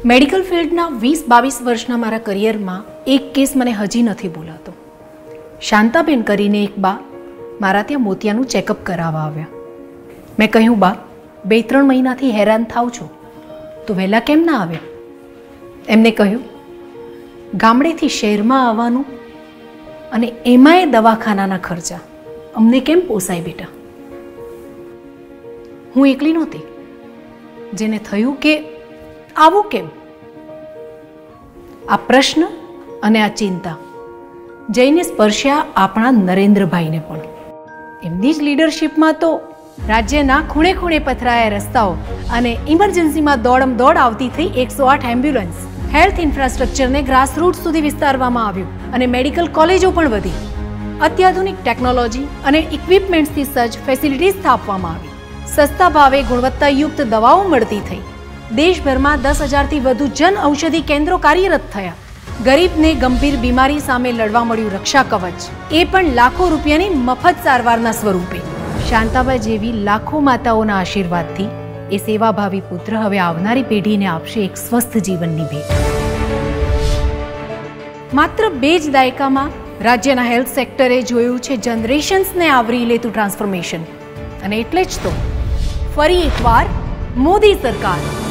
Medical ફિલ્ડના 20-22 વર્ષના મારા કરિયરમાં એક કેસ મને હજી નથી ભૂલાતો. શાંતાબેન કરીને એક બા મારા ત્યાં મોતિયાનું ચેકઅપ કરાવવા આવ્યા. મેં કહ્યું, બા 2-3 મહિનાથી હેરાન થાવ છો તો વહેલા કેમ ના આવ્યા? એમને કહ્યું, ગામડેથી શહેરમાં આવવાનું અને એમાંય દવાખાનાના ખર્ચા અમને કેમ પોસાય બેટા? હું એકલી નહોતી જેને થયું કે આવું કેમ. આ પ્રશ્ન અને આ ચિંતા જઈને સ્પર્શ્યા આપણા નરેન્દ્રભાઈને પણ. એમની જ લીડરશિપમાં તો રાજ્યના ખૂણે ખૂણે પથરાયા રસ્તાઓ અને ઇમરજન્સીમાં દોડ આવતી થઈ 108 એમ્બ્યુલન્સ, હેલ્થ ઇન્ફ્રાસ્ટ્રક્ચરને ગ્રાસરૂટ સુધી વિસ્તારવામાં આવ્યું અને મેડિકલ કોલેજો પણ વધી. અત્યાધુનિક ટેકનોલોજી અને ઇક્વિપમેન્ટ્સથી સજ્જ ફેસિલિટીઝ સ્થાપવામાં આવી. સસ્તા ભાવે ગુણવત્તાયુક્ત દવાઓ મળતી થઈ. દેશભરમાં 10,000થી વધુ જન ઔષધિ કેન્દ્રો કાર્યરત થયા. ગરીબને ગંભીર બીમારી સામે લડવા મળ્યું રક્ષા કવચ, એ પણ લાખો રૂપિયાની મફત સારવારના સ્વરૂપે. શાંતાબાઈ જેવી લાખો માતાઓના આશીર્વાદથી એ સેવાભાવી પુત્ર હવે આવનારી પેઢીને આપશે એક સ્વસ્થ જીવનની ભેટ. માત્ર 2 જ દાયકામાં રાજ્યના હેલ્થ સેક્ટરે જોયું છે જનરેશન્સને આવરી લેતું ટ્રાન્સફોર્મેશન. અને એટલે જ તો ફરી એકવાર મોદી સરકાર